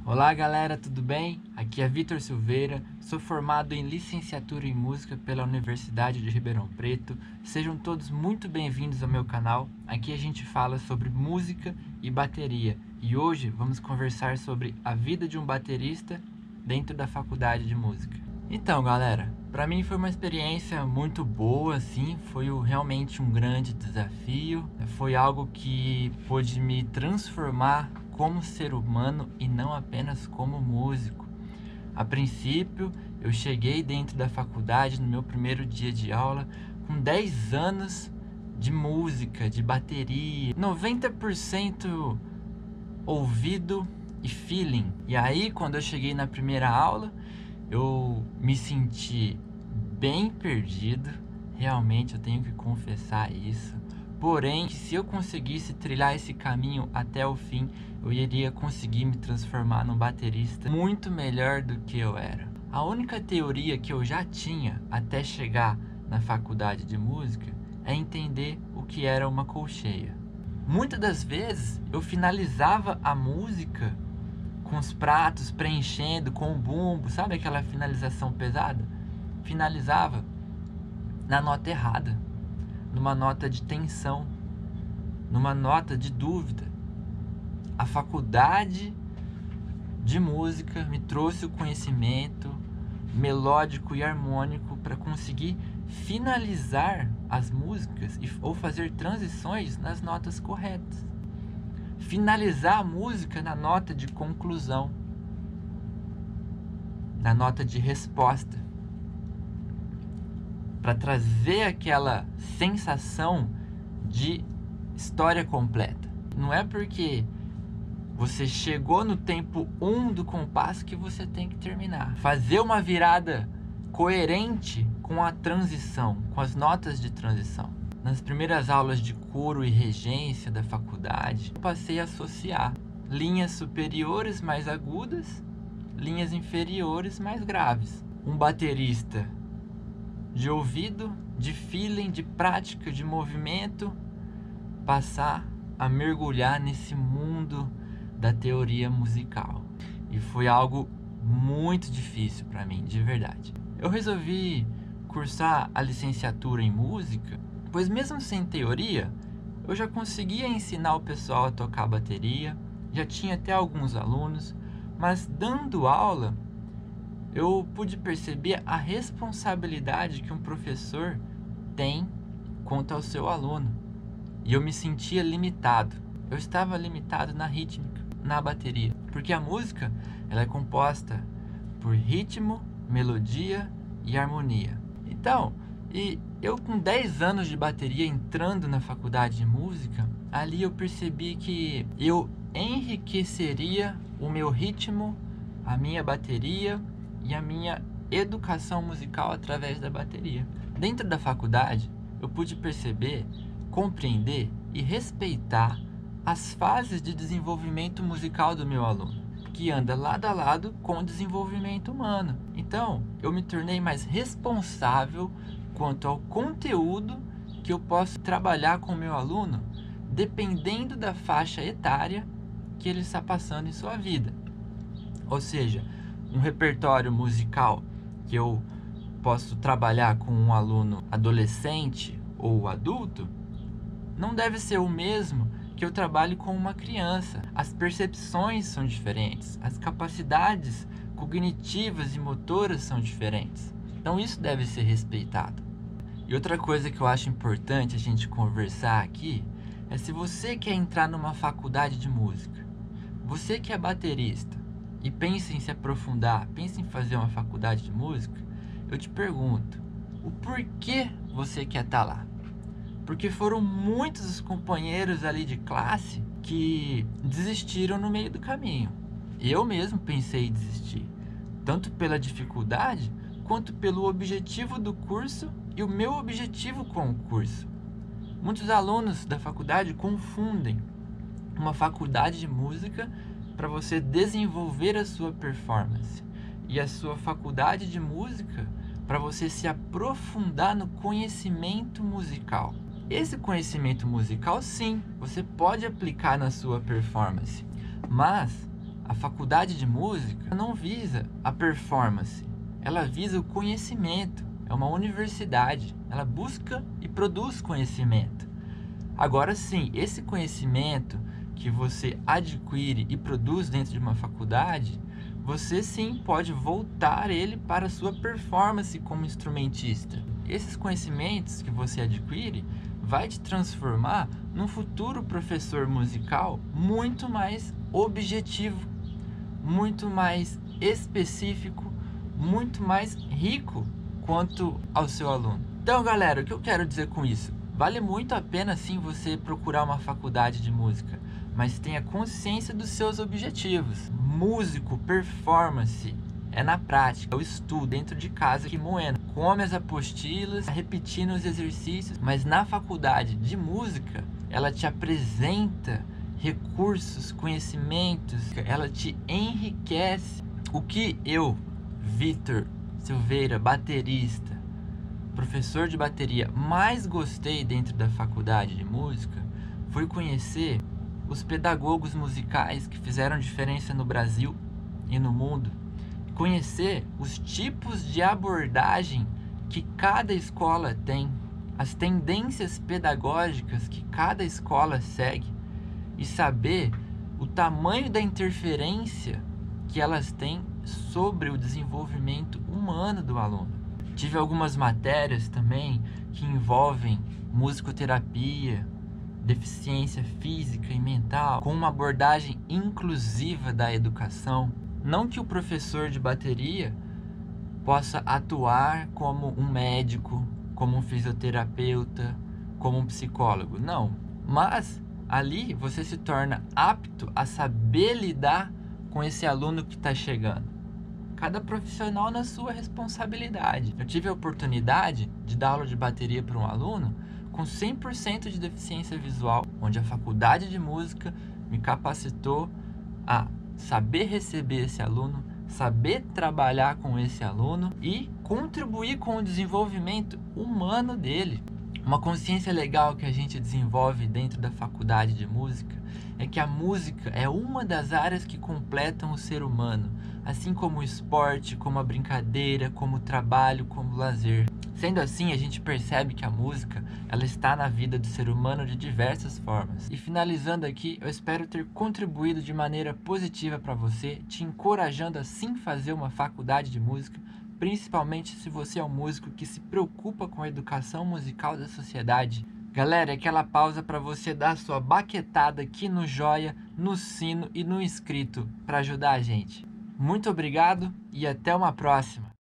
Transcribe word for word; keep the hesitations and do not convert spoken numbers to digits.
Olá galera, tudo bem? Aqui é Vitor Silveira, sou formado em licenciatura em música pela Universidade de Ribeirão Preto. Sejam todos muito bem-vindos ao meu canal. Aqui a gente fala sobre música e bateria. E hoje vamos conversar sobre a vida de um baterista dentro da faculdade de música. Então galera, para mim foi uma experiência muito boa, assim, foi realmente um grande desafio. Foi algo que pôde me transformar como ser humano e não apenas como músico. A princípio, eu cheguei dentro da faculdade no meu primeiro dia de aula com dez anos de música, de bateria, noventa por cento ouvido e feeling. E aí, quando eu cheguei na primeira aula, eu me senti bem perdido, realmente eu tenho que confessar isso. Porém, se eu conseguisse trilhar esse caminho até o fim, eu iria conseguir me transformar num baterista muito melhor do que eu era. A única teoria que eu já tinha até chegar na faculdade de música é entender o que era uma colcheia. Muitas das vezes eu finalizava a música com os pratos preenchendo, com o bumbo, sabe aquela finalização pesada? Finalizava na nota errada, numa nota de tensão, numa nota de dúvida. A faculdade de música me trouxe o conhecimento melódico e harmônico para conseguir finalizar as músicas ou fazer transições nas notas corretas. Finalizar a música na nota de conclusão, na nota de resposta, para trazer aquela sensação de história completa. Não é porque você chegou no tempo um do compasso que você tem que terminar. Fazer uma virada coerente com a transição, com as notas de transição. Nas primeiras aulas de coro e regência da faculdade, eu passei a associar linhas superiores mais agudas, linhas inferiores mais graves. Um baterista de ouvido, de feeling, de prática, de movimento, passar a mergulhar nesse mundo da teoria musical. E foi algo muito difícil para mim, de verdade. Eu resolvi cursar a licenciatura em música, pois mesmo sem teoria, eu já conseguia ensinar o pessoal a tocar bateria, já tinha até alguns alunos, mas dando aula, eu pude perceber a responsabilidade que um professor tem quanto ao seu aluno. E eu me sentia limitado. Eu estava limitado na rítmica, na bateria. Porque a música, ela é composta por ritmo, melodia e harmonia. Então, e eu com dez anos de bateria entrando na faculdade de música, ali eu percebi que eu enriqueceria o meu ritmo, a minha bateria e a minha educação musical através da bateria. Dentro da faculdade, eu pude perceber, compreender e respeitar as fases de desenvolvimento musical do meu aluno, que anda lado a lado com o desenvolvimento humano. Então, eu me tornei mais responsável quanto ao conteúdo que eu posso trabalhar com o meu aluno, dependendo da faixa etária que ele está passando em sua vida. Ou seja, um repertório musical que eu posso trabalhar com um aluno adolescente ou adulto não deve ser o mesmo que eu trabalhe com uma criança. As percepções são diferentes, as capacidades cognitivas e motoras são diferentes. Então isso deve ser respeitado. E outra coisa que eu acho importante a gente conversar aqui é se você quer entrar numa faculdade de música, você que é baterista e pensa em se aprofundar, pensa em fazer uma faculdade de música, eu te pergunto, o porquê você quer estar lá? Porque foram muitos os companheiros ali de classe que desistiram no meio do caminho. Eu mesmo pensei em desistir, tanto pela dificuldade, quanto pelo objetivo do curso e o meu objetivo com o curso. Muitos alunos da faculdade confundem uma faculdade de música para você desenvolver a sua performance e a sua faculdade de música para você se aprofundar no conhecimento musical. Esse conhecimento musical, sim, você pode aplicar na sua performance, mas A faculdade de música não visa a performance, ela visa o conhecimento. É uma universidade, ela busca e produz conhecimento. Agora sim, esse conhecimento que você adquire e produz dentro de uma faculdade, você sim pode voltar ele para a sua performance como instrumentista. Esses conhecimentos que você adquire vai te transformar num futuro professor musical muito mais objetivo, muito mais específico, muito mais rico quanto ao seu aluno. Então, galera, o que eu quero dizer com isso? Vale muito a pena sim você procurar uma faculdade de música, mas tenha consciência dos seus objetivos. Músico, performance, é na prática, é o estudo dentro de casa que moendo. Come as apostilas, repetindo os exercícios, mas na faculdade de música, ela te apresenta recursos, conhecimentos, ela te enriquece. O que eu, Vitor Silveira, baterista, professor de bateria, mais gostei dentro da faculdade de música foi conhecer os pedagogos musicais que fizeram diferença no Brasil e no mundo. Conhecer os tipos de abordagem que cada escola tem, as tendências pedagógicas que cada escola segue e saber o tamanho da interferência que elas têm sobre o desenvolvimento humano do aluno. Tive algumas matérias também que envolvem musicoterapia, deficiência física e mental, com uma abordagem inclusiva da educação. Não que o professor de bateria possa atuar como um médico, como um fisioterapeuta, como um psicólogo, não. Mas ali você se torna apto a saber lidar com esse aluno que está chegando. Cada profissional na sua responsabilidade. Eu tive a oportunidade de dar aula de bateria para um aluno com cem por cento de deficiência visual, onde a faculdade de música me capacitou a saber receber esse aluno, saber trabalhar com esse aluno e contribuir com o desenvolvimento humano dele. Uma consciência legal que a gente desenvolve dentro da faculdade de música é que a música é uma das áreas que completam o ser humano, assim como o esporte, como a brincadeira, como o trabalho, como o lazer. Sendo assim, a gente percebe que a música ela está na vida do ser humano de diversas formas. E finalizando aqui, eu espero ter contribuído de maneira positiva para você, te encorajando a sim fazer uma faculdade de música, principalmente se você é um músico que se preocupa com a educação musical da sociedade. Galera, é aquela pausa para você dar a sua baquetada aqui no joia, no sino e no inscrito para ajudar a gente. Muito obrigado e até uma próxima!